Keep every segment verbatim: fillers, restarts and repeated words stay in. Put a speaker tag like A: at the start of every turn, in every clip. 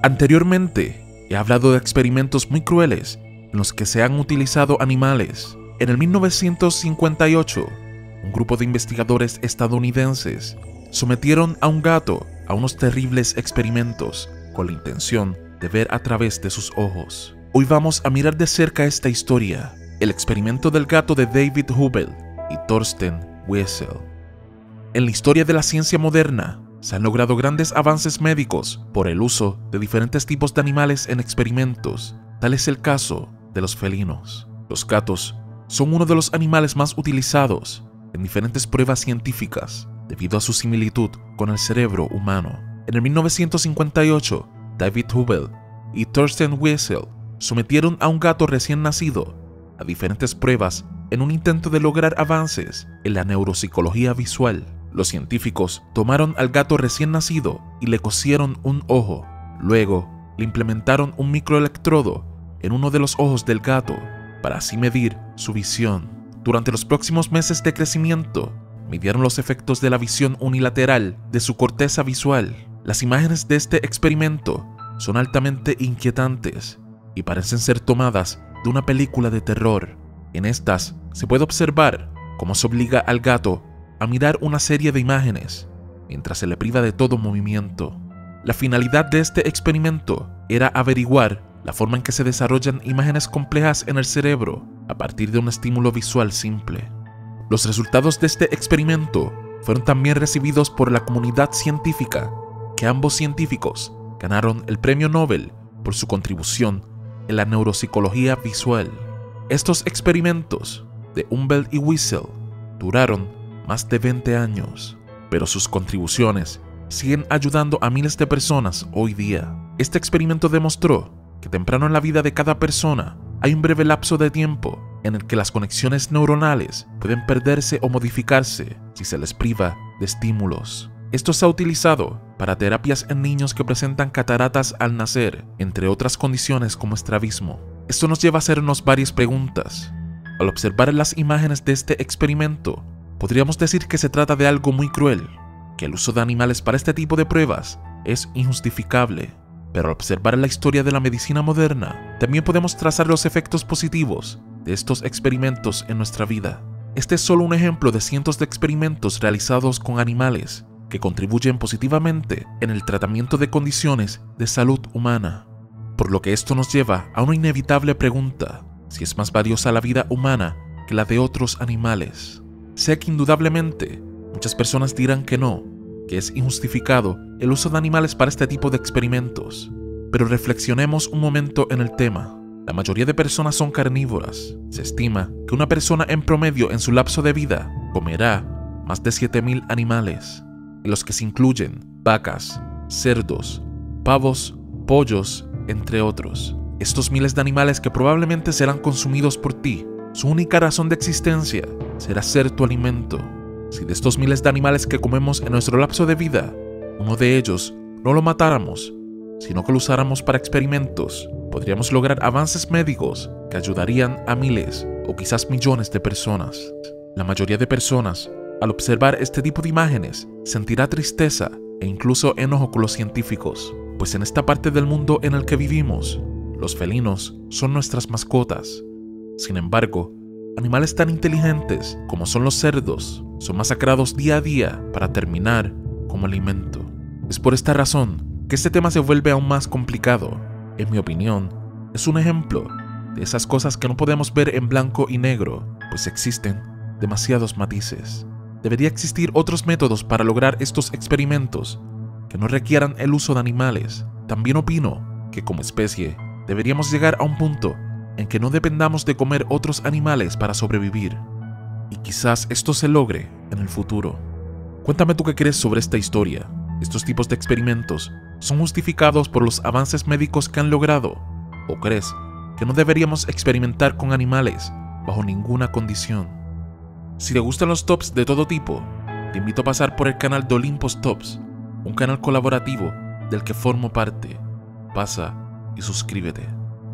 A: Anteriormente, he hablado de experimentos muy crueles en los que se han utilizado animales. En el mil novecientos cincuenta y ocho, un grupo de investigadores estadounidenses sometieron a un gato a unos terribles experimentos con la intención de ver a través de sus ojos. Hoy vamos a mirar de cerca esta historia, el experimento del gato de David Hubel y Thorsten Wiesel. En la historia de la ciencia moderna, se han logrado grandes avances médicos por el uso de diferentes tipos de animales en experimentos. Tal es el caso de los felinos. Los gatos son uno de los animales más utilizados en diferentes pruebas científicas debido a su similitud con el cerebro humano. En el mil novecientos cincuenta y ocho, David Hubel y Thorsten Wiesel sometieron a un gato recién nacido a diferentes pruebas en un intento de lograr avances en la neuropsicología visual. Los científicos tomaron al gato recién nacido y le cosieron un ojo. Luego, le implementaron un microelectrodo en uno de los ojos del gato para así medir su visión. Durante los próximos meses de crecimiento, midieron los efectos de la visión unilateral de su corteza visual. Las imágenes de este experimento son altamente inquietantes y parecen ser tomadas de una película de terror. En estas se puede observar cómo se obliga al gato a mirar una serie de imágenes mientras se le priva de todo movimiento. La finalidad de este experimento era averiguar la forma en que se desarrollan imágenes complejas en el cerebro a partir de un estímulo visual simple. Los resultados de este experimento fueron también recibidos por la comunidad científica, que ambos científicos ganaron el premio Nobel por su contribución en la neuropsicología visual. Estos experimentos de Hubel y Wiesel duraron más de veinte años, pero sus contribuciones siguen ayudando a miles de personas hoy día. Este experimento demostró que temprano en la vida de cada persona hay un breve lapso de tiempo en el que las conexiones neuronales pueden perderse o modificarse si se les priva de estímulos. Esto se ha utilizado para terapias en niños que presentan cataratas al nacer, entre otras condiciones como estrabismo. Esto nos lleva a hacernos varias preguntas. Al observar las imágenes de este experimento, podríamos decir que se trata de algo muy cruel, que el uso de animales para este tipo de pruebas es injustificable. Pero al observar la historia de la medicina moderna, también podemos trazar los efectos positivos de estos experimentos en nuestra vida. Este es solo un ejemplo de cientos de experimentos realizados con animales que contribuyen positivamente en el tratamiento de condiciones de salud humana. Por lo que esto nos lleva a una inevitable pregunta: si es más valiosa la vida humana que la de otros animales. Sé que indudablemente muchas personas dirán que no, que es injustificado el uso de animales para este tipo de experimentos. Pero reflexionemos un momento en el tema. La mayoría de personas son carnívoras. Se estima que una persona en promedio en su lapso de vida comerá más de siete mil animales, en los que se incluyen vacas, cerdos, pavos, pollos, entre otros. Estos miles de animales que probablemente serán consumidos por ti, su única razón de existencia será ser tu alimento. Si de estos miles de animales que comemos en nuestro lapso de vida, uno de ellos no lo matáramos, sino que lo usáramos para experimentos, podríamos lograr avances médicos que ayudarían a miles o quizás millones de personas. La mayoría de personas, al observar este tipo de imágenes, sentirá tristeza e incluso enojo con los científicos, pues en esta parte del mundo en el que vivimos, los felinos son nuestras mascotas. Sin embargo, animales tan inteligentes como son los cerdos son masacrados día a día para terminar como alimento. Es por esta razón que este tema se vuelve aún más complicado. En mi opinión, es un ejemplo de esas cosas que no podemos ver en blanco y negro, pues existen demasiados matices. Debería existir otros métodos para lograr estos experimentos que no requieran el uso de animales. También opino que como especie deberíamos llegar a un punto en que no dependamos de comer otros animales para sobrevivir. Y quizás esto se logre en el futuro. Cuéntame tú qué crees sobre esta historia. ¿Estos tipos de experimentos son justificados por los avances médicos que han logrado? ¿O crees que no deberíamos experimentar con animales bajo ninguna condición? Si te gustan los tops de todo tipo, te invito a pasar por el canal de Olympus Tops, un canal colaborativo del que formo parte. Pasa y suscríbete.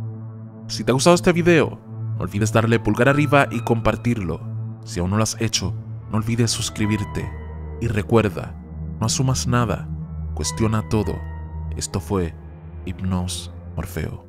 A: Si te ha gustado este video, no olvides darle pulgar arriba y compartirlo. Si aún no lo has hecho, no olvides suscribirte. Y recuerda, no asumas nada, cuestiona todo. Esto fue Hipnos Morfeo.